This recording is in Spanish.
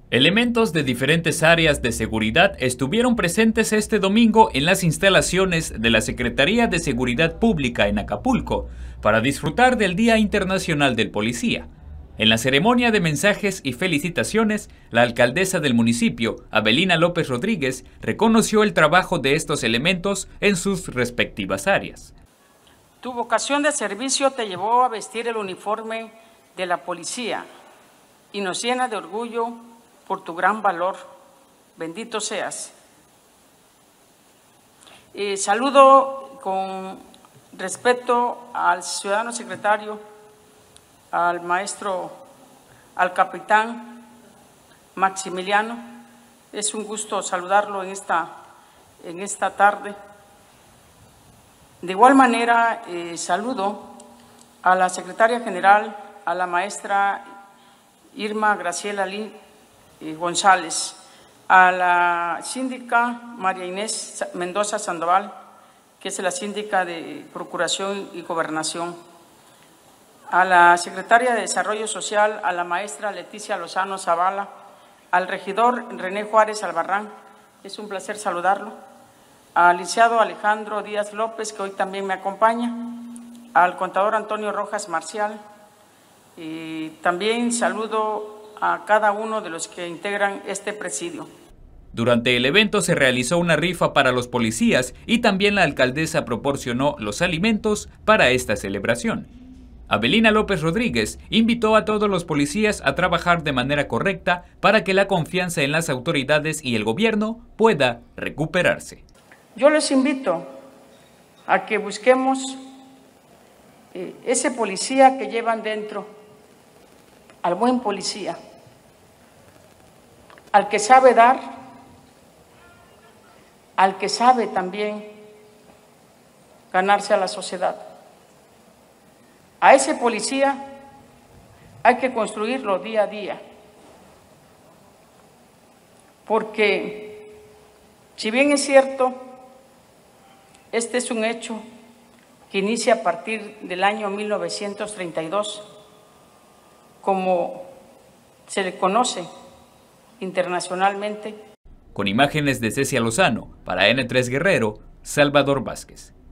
Elementos de diferentes áreas de seguridad estuvieron presentes este domingo en las instalaciones de la Secretaría de Seguridad Pública en Acapulco para disfrutar del Día Internacional del Policía. En la ceremonia de mensajes y felicitaciones, la alcaldesa del municipio, Avelina López Rodríguez, reconoció el trabajo de estos elementos en sus respectivas áreas. Tu vocación de servicio te llevó a vestir el uniforme de la policía y nos llena de orgullo por tu gran valor. Bendito seas. Saludo con respeto al ciudadano secretario, al maestro, al capitán Maximiliano. Es un gusto saludarlo en esta tarde. De igual manera, saludo a la secretaria general, a la maestra Irma Graciela González, a la síndica María Inés Mendoza Sandoval, que es la síndica de Procuración y Gobernación, a la secretaria de Desarrollo Social, a la maestra Leticia Lozano Zavala, al regidor René Juárez Albarrán, es un placer saludarlo, al licenciado Alejandro Díaz López, que hoy también me acompaña, al contador Antonio Rojas Marcial, y también saludo a cada uno de los que integran este presidio. Durante el evento se realizó una rifa para los policías y también la alcaldesa proporcionó los alimentos para esta celebración. Avelina López Rodríguez invitó a todos los policías a trabajar de manera correcta para que la confianza en las autoridades y el gobierno pueda recuperarse. Yo les invito a que busquemos ese policía que llevan dentro, al buen policía, al que sabe dar, al que sabe también ganarse a la sociedad. A ese policía hay que construirlo día a día, porque si bien es cierto, este es un hecho que inicia a partir del año 1932, como se le conoce internacionalmente. Con imágenes de Cecia Lozano, para N3 Guerrero, Salvador Vázquez.